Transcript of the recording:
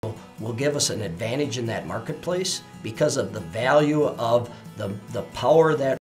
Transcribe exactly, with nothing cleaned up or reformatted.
will give us an advantage in that marketplace because of the value of the, the power that